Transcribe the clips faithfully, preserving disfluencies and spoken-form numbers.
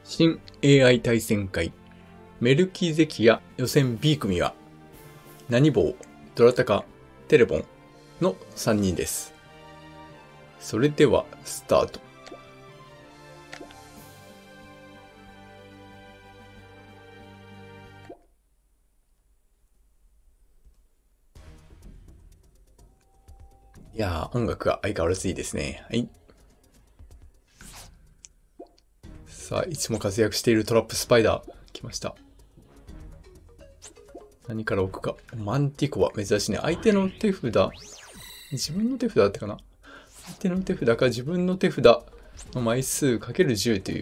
新 エーアイ 対戦会メルキゼキヤ予選 B 組は何棒、ドラタカ、テレポンのさんにんです。それではスタート。いやー、音楽が相変わらずいいですね。はい。さあ、いつも活躍しているトラップスパイダー来ました。何から置くか。マンティコは珍しいね。相手の手札、自分の手札だったかな。相手の手札か自分の手札の枚数かけるじゅうという。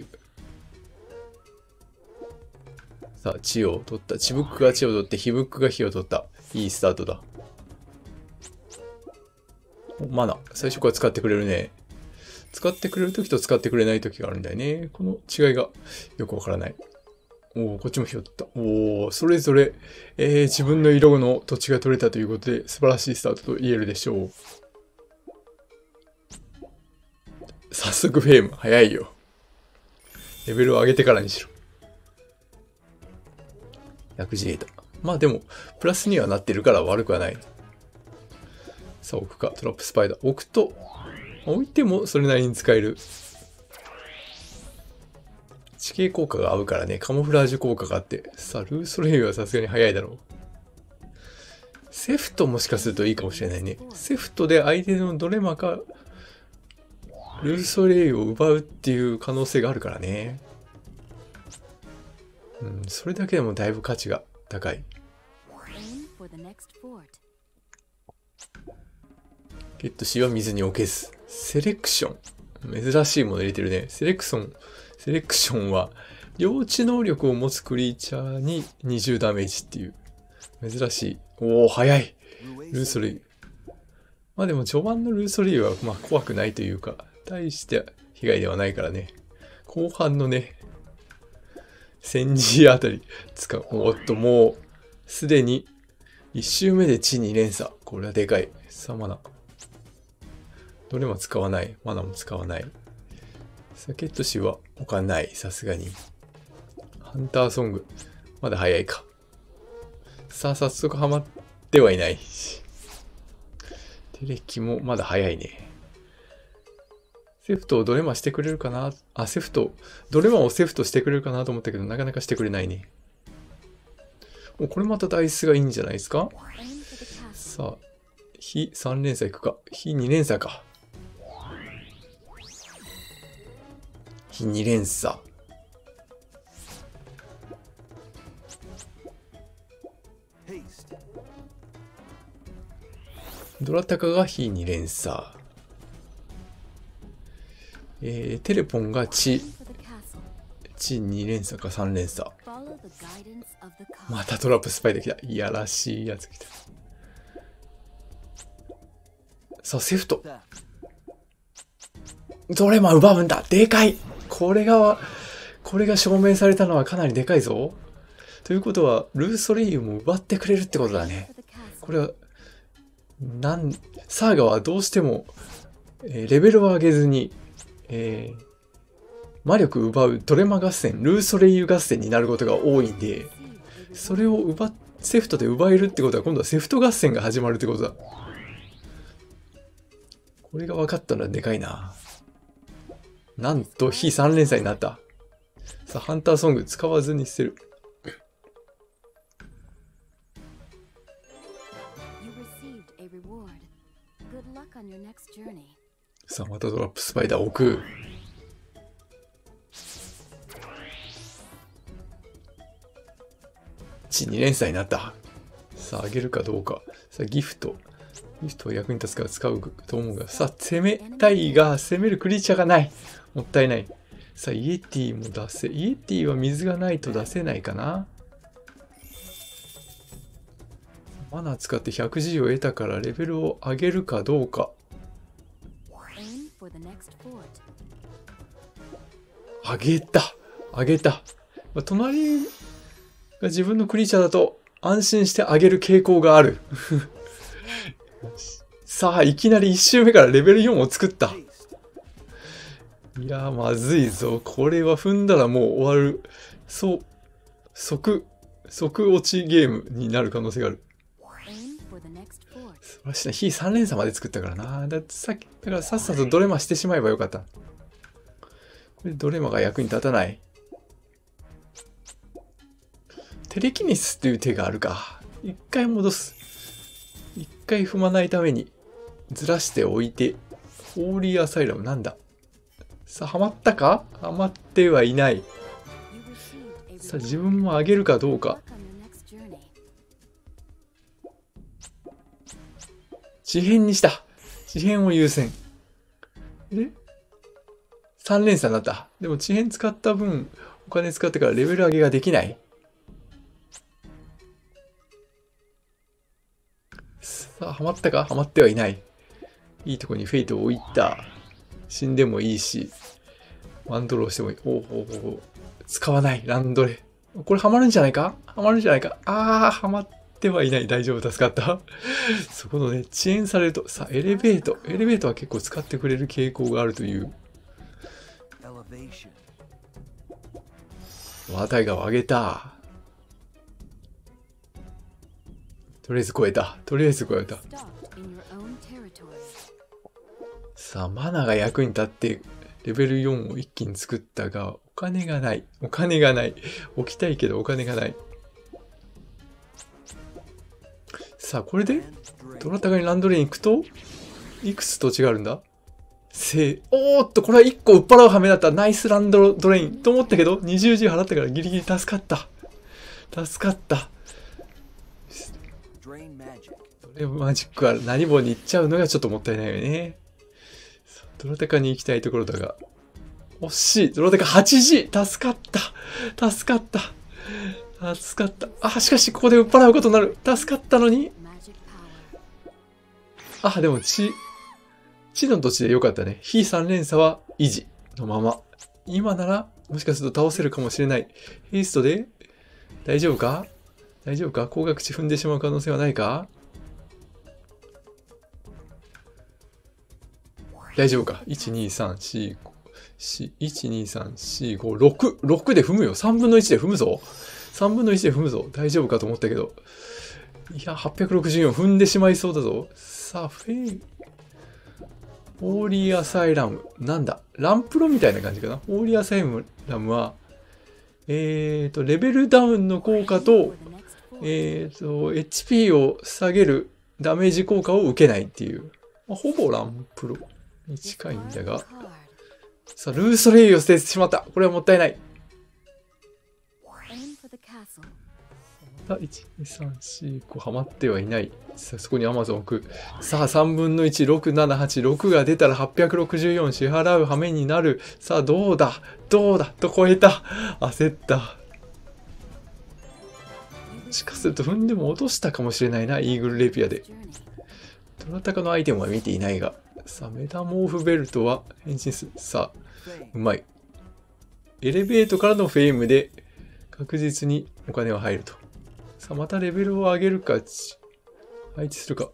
さあ、血を取った。血ブックが血を取って、火ブックが火を取った。いいスタートだ。マナ、最初から使ってくれるね。使ってくれるときと使ってくれないときがあるんだよね。この違いがよくわからない。おお、こっちも拾った。おお、それぞれ、えー、自分の色の土地が取れたということで素晴らしいスタートと言えるでしょう。早速フェーム、早いよ。レベルを上げてからにしろ。薬事データ。まあでも、プラスにはなってるから悪くはない。さあ、置くか。トラップスパイダー。置くと、置いてもそれなりに使える。地形効果が合うからね、カモフラージュ効果があって。さあ、ルーソレイユはさすがに早いだろう。セフトもしかするといいかもしれないね。セフトで相手のドレマか、ルーソレイユを奪うっていう可能性があるからね。うん、それだけでもだいぶ価値が高い。ゲット C は水に置けず。セレクション。珍しいもの入れてるね。セレクション。セレクションは、領地能力を持つクリーチャーににじゅうダメージっていう。珍しい。おお、早い。ルーソレイユ。まあでも序盤のルーソレイユはまあ怖くないというか、大して被害ではないからね。後半のね、戦時あたり使う。おっと、もう、すでにいち周目で地に連鎖。これはでかい。さあ、マナ。どれも使わない。マナも使わない。サケット氏は置かない。さすがに。ハンターソング。まだ早いか。さあ、早速ハマってはいない。テレキもまだ早いね。セフトをドレマしてくれるかなあ、セフト。ドレマをセフトしてくれるかなと思ったけど、なかなかしてくれないね。お、これまたダイスがいいんじゃないですか。さあ、非さん連鎖いくか。非に連鎖か。非に連鎖。ドラタカが非に連鎖。えー、テレポンが地。地に連鎖かさん連鎖。またトラップスパイできた。いやらしいやつ来た。さあ、セフト。ドレマ奪うんだ。でかい。これが、これが証明されたのはかなりでかいぞ。ということは、ルーソレイユも奪ってくれるってことだね。これは、なん、サーガはどうしても、えー、レベルを上げずに、えー、魔力奪うドレマ合戦、ルーソレイユ合戦になることが多いんで、それを奪っ、セフトで奪えるってことは、今度はセフト合戦が始まるってことだ。これが分かったらでかいな。なんと、非さん連鎖になった。さあ、ハンターソング使わずに捨てる。さあ、またトラップスパイダー置く。地に連鎖になった。さあ、あげるかどうか。さあ、ギフト。ギフトは役に立つから使うと思うが。さあ、攻めたいが、攻めるクリーチャーがない。もったいない。さあ、イエティも出せ。イエティは水がないと出せないかな。マナー使って ひゃくジー を得たからレベルを上げるかどうか。上げた。上げた。まあ、隣が自分のクリーチャーだと安心して上げる傾向がある。さあ、いきなりいち周目からレベルよんを作った。 いやー、まずいぞ。これは踏んだらもう終わる。そう、即、即落ちゲームになる可能性がある。素晴らしいな。非さん連鎖まで作ったからな。だってさっき、だからさっさとドレマしてしまえばよかった。これドレマが役に立たない。テレキネシスっていう手があるか。一回戻す。一回踏まないためにずらしておいて。ホーリーアサイラムなんだ。さあ、ハマったか？ハマってはいない。さあ、自分も上げるかどうか。地辺にした。地辺を優先。え ?さん 連鎖になった。でも地辺使った分、お金使ってからレベル上げができない。さあ、ハマったか？ハマってはいない。いいとこにフェイトを置いた。死んでもいいし、ワンドローしてもいい。おうおうおう、使わない。ランドレ。これハマるんじゃないか？ハマるんじゃないか？あー、ハマってはいない。大丈夫、助かった。そこのね、遅延されると、さあ、エレベート。エレベートは結構使ってくれる傾向があるという。話題が上げた。とりあえず超えた。とりあえず超えた。さあ、マナが役に立ってレベルよんを一気に作ったが、お金がない。お金がない。置きたいけどお金がない。さあ、これでどなたかにランドレーに行くと、いくつ土地があるんだ？せおーっと、これはいっこ売っ払う羽目だった。ナイスランドドレインと思ったけど、にじゅうジー 払ったからギリギリ助かった。助かった。ドレマジックは何本に行っちゃうのがちょっともったいないよね。どなたかに行きたいところだが。惜しい。どなたか はちジー。助かった。助かった。助かった。あ、しかしここで売っ払うことになる。助かったのに。あ、でも地、地の土地でよかったね。非さん連鎖は維持のまま。今ならもしかすると倒せるかもしれない。ヘイストで大丈夫か？大丈夫か？高額値踏んでしまう可能性はないか？大丈夫か？ いち、に、さん、よん、ご、いち、に、さん、よん、ご、ろく。ろくで踏むよ。さんぶんのいちで踏むぞ。さんぶんのいちで踏むぞ。大丈夫かと思ったけど。いや、はっぴゃくろくじゅうよん踏んでしまいそうだぞ。さあ、フェイ。ホーリーアサイラム。なんだ？ランプロみたいな感じかな。ホーリーアサイラムは、えーと、レベルダウンの効果と、えーと、エイチピー を下げるダメージ効果を受けないっていう。まあ、ほぼランプロに近いんだが。さあ、ルーストレイを捨ててしまった。これはもったいない。いち、に、さん、よん、ごハマってはいない。さあ、そこにアマゾン置く。さあ、さんぶんのいち、ろく、なな、はち、ろくが出たらはっぴゃくろくじゅうよん支払う羽目になる。さあ、どうだどうだと超えた。焦った。もしかすると踏んでも落としたかもしれないな、イーグルレピアで。どなたかのアイテムは見ていないが。さあ、メタモーフベルトは変身する。さあ、うまい。エレベートからのフェイムで確実にお金は入ると。さあ、またレベルを上げるか、配置するか。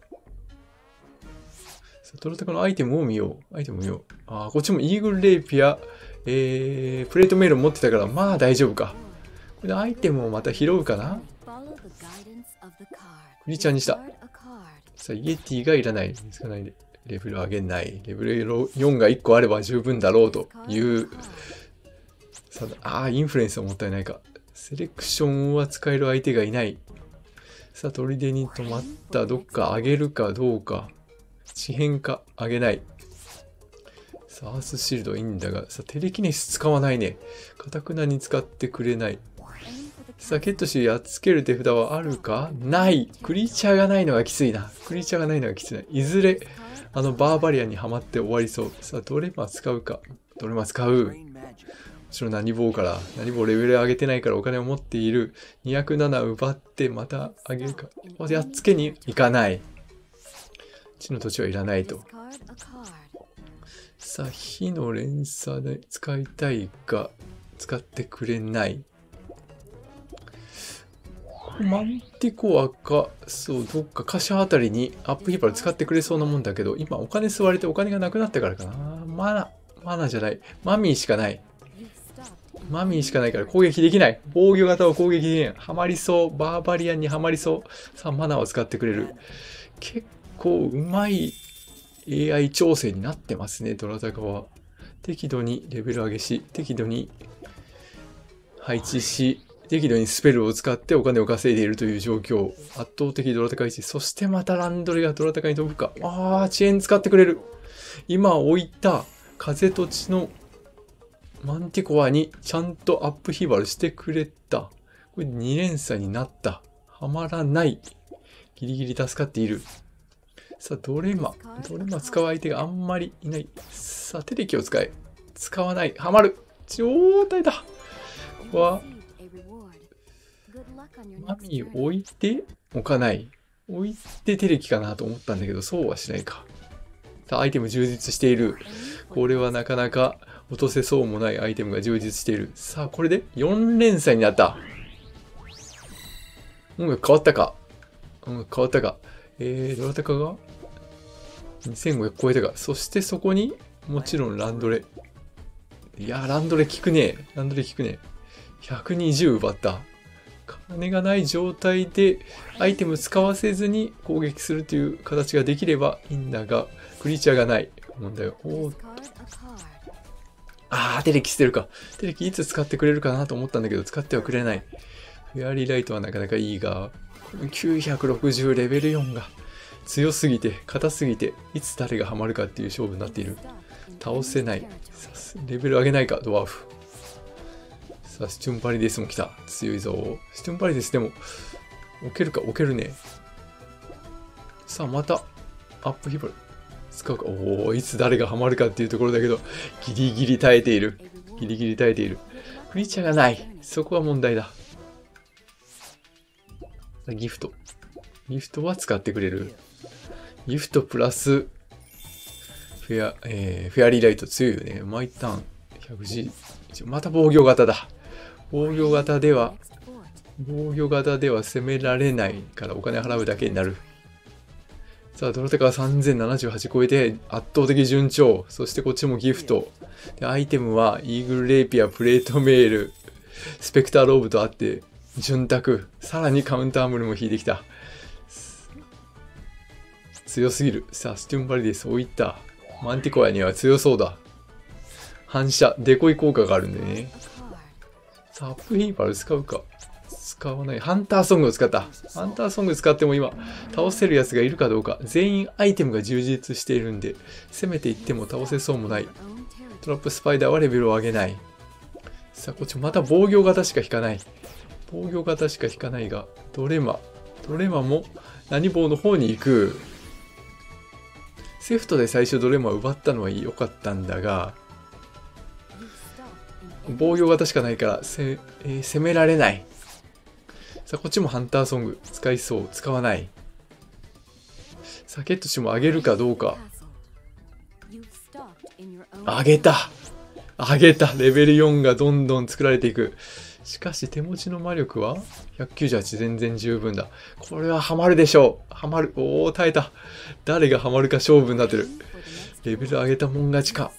さあ、どなたかのアイテムを見よう。アイテムを見よう。ああ、こっちもイーグルレイピア、えー、プレートメール持ってたから、まあ大丈夫か。これでアイテムをまた拾うかな。クリちゃんにした。さあ、イエティがいらない。見つかないで。レベル上げない。レベルよんがいっこあれば十分だろうという。さあ、ああ、インフルエンスはもったいないか。セレクションは使える相手がいない。さあ、砦に止まった。どっか上げるかどうか。地辺か上げない。さあ、アースシールドいいんだが。さあ、テレキネシス使わないね。かたくなに使ってくれない。さあ、ケットシーやっつける手札はあるか？ない。クリーチャーがないのがきついな。クリーチャーがないのがきついな。いずれ、あのバーバリアンにはまって終わりそう。さあ、どれも使うか。どれも使う。もちろん何棒から。何棒レベル上げてないからお金を持っている。にひゃくなな奪ってまた上げるか。やっつけに行かない。地の土地はいらないと。さあ、火の連鎖で使いたいが、使ってくれない。マンティコアか、そう、どっか箇所あたりにアップヒーパー使ってくれそうなもんだけど、今お金吸われてお金がなくなったからかな。マナ、 マナじゃない。マミーしかない。マミーしかないから攻撃できない。防御型は攻撃できない。はまりそう。バーバリアンにはまりそう。さあ、マナを使ってくれる。結構うまい エーアイ 調整になってますね、ドラタカは。適度にレベル上げし、適度に配置し、適度にスペルを使ってお金を稼いでいるという状況。圧倒的ドラタカ位置。そしてまたランドレがドラタカに飛ぶか。ああ、遅延使ってくれる。今置いた風と血のマンティコアにちゃんとアップヒーバルしてくれた。これに連鎖になった。はまらない。ギリギリ助かっている。さあ、ドレマ。ドレマ使う相手があんまりいない。さあ、テレキを使え。使わない。はまる。状態だ。ここは、マミー置いて置かない。置いてテレキかなと思ったんだけど、そうはしないか。さあ、アイテム充実している。これはなかなか落とせそうもないアイテムが充実している。さあ、これでよん連鎖になった。音楽変わったか。音楽変わったか。えー、ドラタカがにせんごひゃく超えたか。そしてそこにもちろんランドレ。いやー、ランドレ効くね。ランドレ効くね。ひゃくにじゅう奪った。金がない状態でアイテム使わせずに攻撃するという形ができればいいんだが、クリーチャーがない。問題は。おーっと。あー、テレキ捨てるか。テレキいつ使ってくれるかなと思ったんだけど、使ってはくれない。フェアリーライトはなかなかいいが、きゅうひゃくろくじゅうレベルよんが強すぎて、硬すぎて、いつ誰がハマるかっていう勝負になっている。倒せない。レベル上げないか、ドワーフ。さあ、スチュンパリデスも来た。強いぞ。スチュンパリデスでも、置けるか、置けるね。さあ、また、アップヒバル。使うか。おお、いつ誰がハマるかっていうところだけど、ギリギリ耐えている。ギリギリ耐えている。クリーチャーがない。そこは問題だ。ギフト。ギフトは使ってくれる。ギフトプラス、フェア、えー、フェアリーライト強いよね。毎ターン ひゃくジー。また防御型だ。防御型では、防御型では攻められないからお金払うだけになる。さあ、ドラタカはさんぜんななじゅうはち超えて圧倒的順調。そしてこっちもギフト。で、アイテムはイーグルレイピア、プレートメール、スペクターローブとあって、潤沢。さらにカウンタームルも引いてきた。強すぎる。さあ、スチュンバリデス置いた。マンティコアには強そうだ。反射、デコイ効果があるんでね。さあ、アップヒーパル使うか。使わない。ハンターソングを使った。ハンターソング使っても今、倒せるやつがいるかどうか。全員アイテムが充実しているんで、攻めていっても倒せそうもない。トラップスパイダーはレベルを上げない。さあ、こっちまた防御型しか引かない。防御型しか引かないが、ドレマ。ドレマも何棒の方に行く。セフトで最初ドレマを奪ったのは良かったんだが、防御型しかないからせ、えー、攻められない。さあ、こっちもハンターソング使いそう。使わない。さあ、ケット氏も上げるかどうか。上げた上げたレベルよんがどんどん作られていく。しかし手持ちの魔力はひゃくきゅうじゅうはち全然十分だ。これはハマるでしょう。ハマる。おお、耐えた。誰がハマるか勝負になってる。レベル上げたもん勝ちか。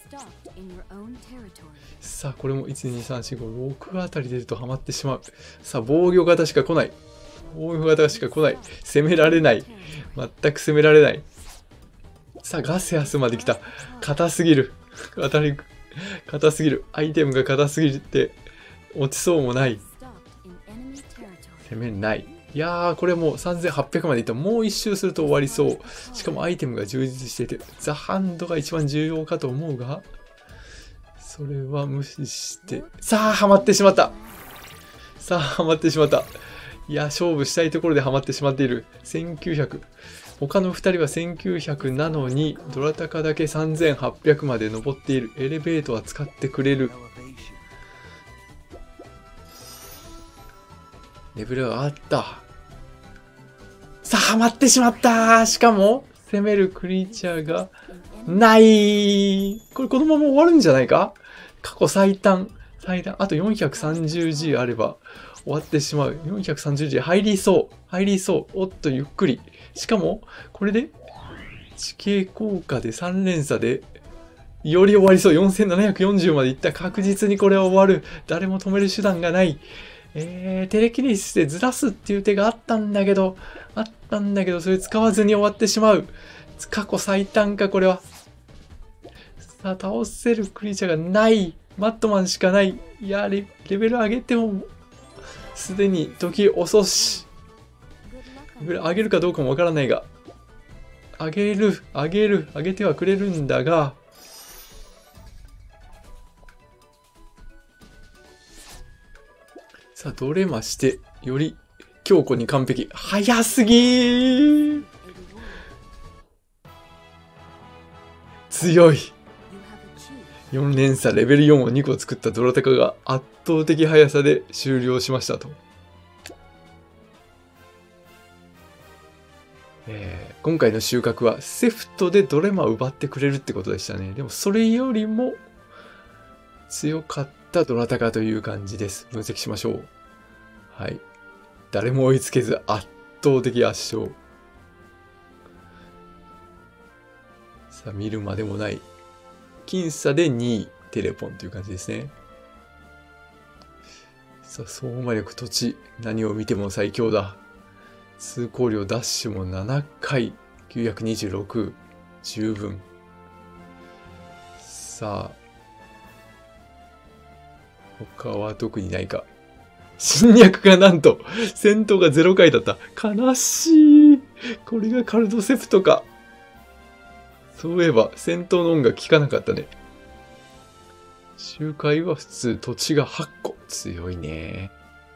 さあ、これもいち、に、さん、よん、ご、ろくあたり出るとハマってしまう。さあ、防御型しか来ない。防御型しか来ない。攻められない。全く攻められない。さあ、ガセアスまで来た。硬すぎる。当たり、硬すぎる。アイテムが硬すぎて、落ちそうもない。攻めない。いやー、これもうさんぜんはっぴゃくまでいった。もう一周すると終わりそう。しかもアイテムが充実していて、ザ・ハンドが一番重要かと思うが、それは無視して、さあ、ハマってしまった。さあ、ハマってしまった。いや、勝負したいところでハマってしまっている。せんきゅうひゃく。他のふたりはせんきゅうひゃくなのに、ドラタカだけさんぜんはっぴゃくまで登っている。エレベートは使ってくれる。レベルが上がった。さあ、ハマってしまった。しかも、攻めるクリーチャーがない。これこのまま終わるんじゃないか？過去最短。最短。あと よんひゃくさんじゅうジー あれば終わってしまう。よんひゃくさんじゅうジー 入りそう。入りそう。おっと、ゆっくり。しかも、これで、地形効果でさん連鎖でより終わりそう。よんせんななひゃくよんじゅうまでいった。確実にこれは終わる。誰も止める手段がない。えー、テレキネシスでずらすっていう手があったんだけど、あったんだけど、それ使わずに終わってしまう。過去最短か、これは。さあ、倒せるクリーチャーがない。マットマンしかない。いや、レ、レベル上げても、すでに時遅し。レベル上げるかどうかもわからないが。上げる、上げる、上げてはくれるんだが、さあ、どれまして、より強固に完璧。早すぎー強い。よん連鎖レベルよんをにこ作ったドラタカが圧倒的速さで終了しましたと。えー、今回の収穫はセフトでドレマを奪ってくれるってことでしたね。でもそれよりも強かったドラタカという感じです。分析しましょう。はい。誰も追いつけず圧倒的圧勝。さあ、見るまでもない。僅差でにいテレポンという感じですね。さあ、相馬力土地。何を見ても最強だ。通行量ダッシュもななかい。きゅうひゃくにじゅうろく。十分。さあ。他は特にないか。侵略がなんと、戦闘がゼロかいだった。悲しい。これがカルドセプトか。そういえば、戦闘の音が聞かなかったね。周回は普通、土地がはっこ。強いね。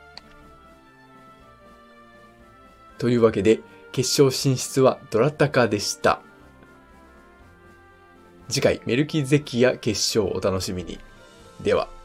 というわけで、決勝進出はドラタカでした。次回、メルキゼキヤ決勝をお楽しみに。では。